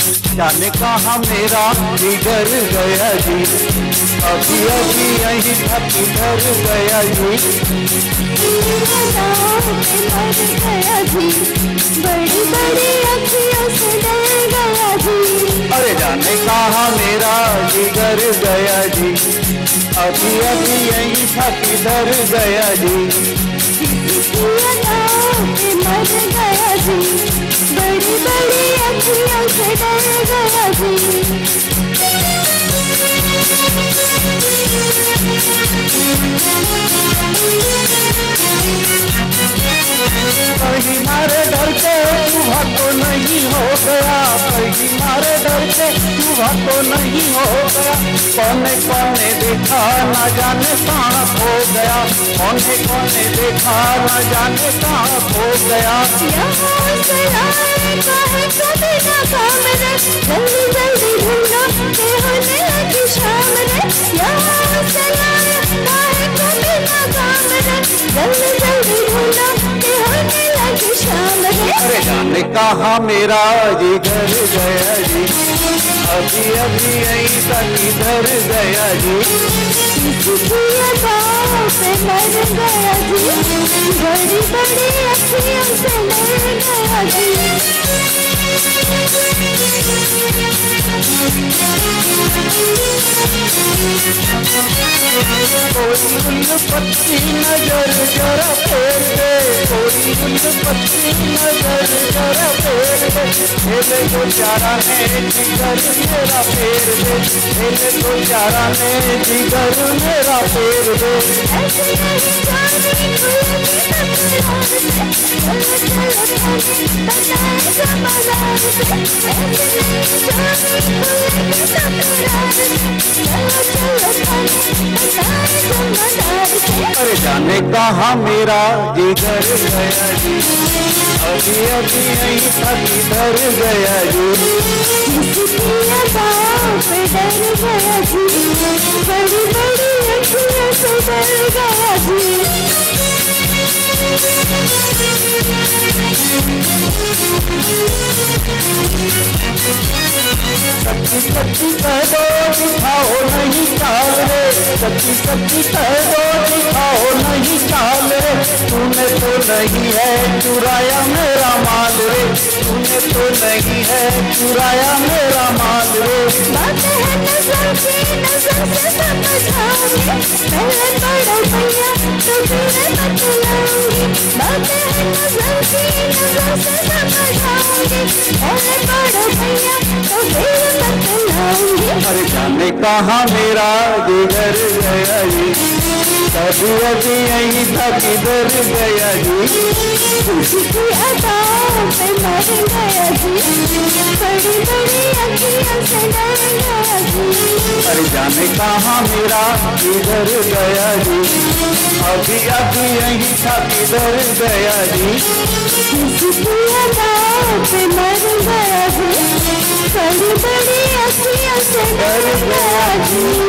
जाने कहाँ मेरा जिगर गया जी, अभी अभी यही था किधर गया जी। बड़ी बड़ी अखियों से डर गया जी। अरे जाने कहाँ मेरा जिगर गया जी, अभी अभी यही था किधर गया जी। मर गया जी, बड़ी बड़ी अखियों से डर गया जी। कहीं मारे डर के चूहा तो नहीं हो गया, कहीं मारे डर के चूहा तो नहीं हो गया। कौने कौने देखा न जाने कहाँ खो गया, कौने कौने देखा न जाने कहाँ खो गया। जल्दी जल्दी ढूंढो के होने लगी शाम रे, यहाँ से लाए काहे को बिना काम रे। जल्दी जल्दी ढूंढो के होने लगी शाम रे। अरे जाने कहाँ मेरा जिगर गया जी, अभी अभी यही तक किधर गया जी। से मर गया जी, बड़ी बड़ी अखियों से डर गया जी। कोई उल्लपत्ती नजर जरा फेर दे, कोई उल्लपत्ती नजर जरा फेर दे। खेले को चारा ने जिगर मेरा फेर दे, खेले को चारा ने जिगर मेरा फेर दे। अरे जाने कहाँ मेरा जिगर गया जी, अभी अभी यही था किधर गया जी। पे डर गया जी, बड़ी बड़ी अखियों से डर गया जी। सच्ची सच्ची कह दो दिखाओ नहीं चाल रे, सच्ची सच्ची कह दो दिखाओ नहीं चाल रे। तूने तो नहीं है चुराया मेरा माल रे, तूने तो नहीं है चुराया मेरा माल रे। बात है नजर की, नजर से समझाऊंगी, पहले बड़ो भैया तो फिर बतलाऊंगी। बात है नजर की, नजर से समझाऊंगी, पहले बड़ो भैया तो फिर बतलाऊंगी। अरे जाने कहाँ मेरा जिगर गया जी, अभी अभी यही था किधर गया जी। उसकी अदाओं पे मर गया जी, बड़ी बड़ी अखियों से डर गया जी। अरे जाने कहाँ मेरा किधर गया जी, अभी अभी यही था किधर गया जी। उसकी अदाओं पे मर गया जी, बड़ी बड़ी अखियों से डर गया जी।